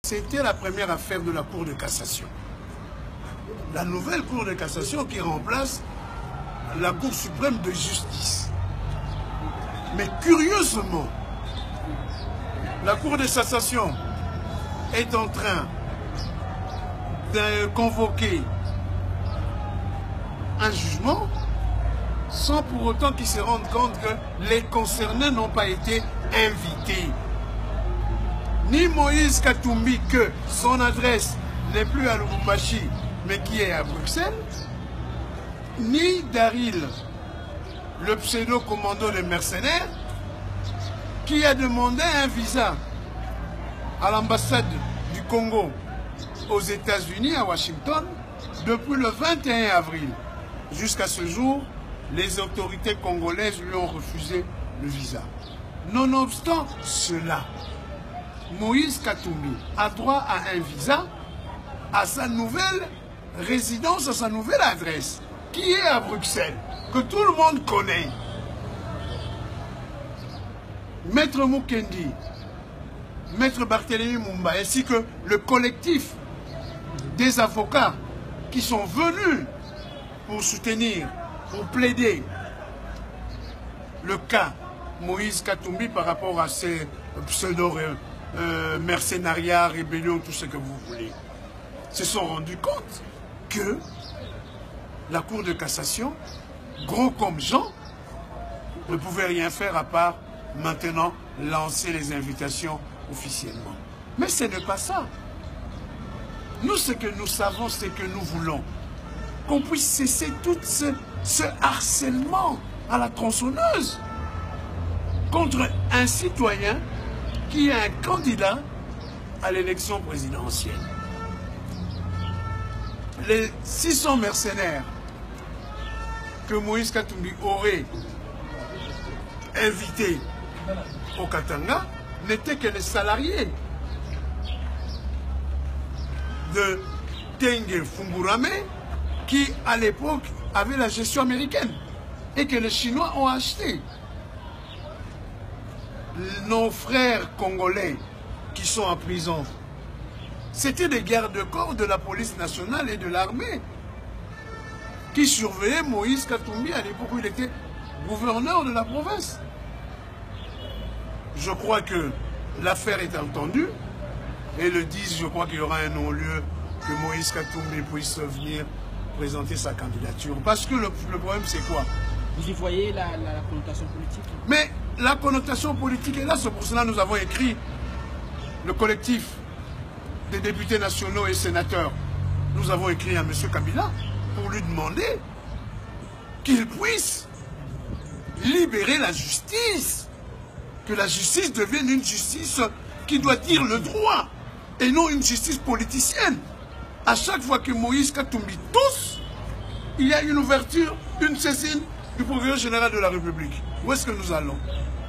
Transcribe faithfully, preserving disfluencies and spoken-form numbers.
C'était la première affaire de la Cour de cassation. La nouvelle Cour de cassation qui remplace la Cour suprême de justice. Mais curieusement, la Cour de cassation est en train de convoquer un jugement sans pour autant qu'ils se rendent compte que les concernés n'ont pas été invités. Ni Moïse Katumbi, que son adresse n'est plus à Lubumbashi, mais qui est à Bruxelles, ni Daryl, le pseudo-commando des mercenaires, qui a demandé un visa à l'ambassade du Congo aux États-Unis, à Washington, depuis le vingt et un avril. Jusqu'à ce jour, les autorités congolaises lui ont refusé le visa. Nonobstant cela, Moïse Katumbi a droit à un visa à sa nouvelle résidence, à sa nouvelle adresse, qui est à Bruxelles, que tout le monde connaît. Maître Mukendi, Maître Barthélémy Mumba, ainsi que le collectif des avocats qui sont venus pour soutenir, pour plaider le cas Moïse Katumbi par rapport à ces pseudo-mercenariats, euh, rébellions, tout ce que vous voulez, se sont rendus compte que la Cour de cassation, gros comme Jean, ne pouvait rien faire à part maintenant lancer les invitations officiellement. Mais ce n'est pas ça. Nous, ce que nous savons, c'est que nous voulons qu'on puisse cesser tout ce, ce harcèlement à la tronçonneuse contre un citoyen qui est un candidat à l'élection présidentielle. Les six cents mercenaires que Moïse Katumbi aurait invités au Katanga n'étaient que les salariés de Tengue Fungurame qui, à l'époque, avait la gestion américaine et que les Chinois ont acheté. Nos frères congolais qui sont en prison, c'était des gardes-corps de la police nationale et de l'armée qui surveillaient Moïse Katumbi à l'époque où il était gouverneur de la province. Je crois que l'affaire est entendue et le dix, je crois qu'il y aura un non-lieu que Moïse Katumbi puisse venir présenter sa candidature. Parce que le, le problème, c'est quoi? Vous y voyez la, la, la connotation politique? Mais la connotation politique est là, c'est pour cela que nous avons écrit le collectif des députés nationaux et sénateurs. Nous avons écrit à M. Kabila pour lui demander qu'il puisse libérer la justice. Que la justice devienne une justice qui doit dire le droit et non une justice politicienne. À chaque fois que Moïse Katumbi tousse, il y a une ouverture, une saisine du procureur général de la République. Où est-ce que nous allons?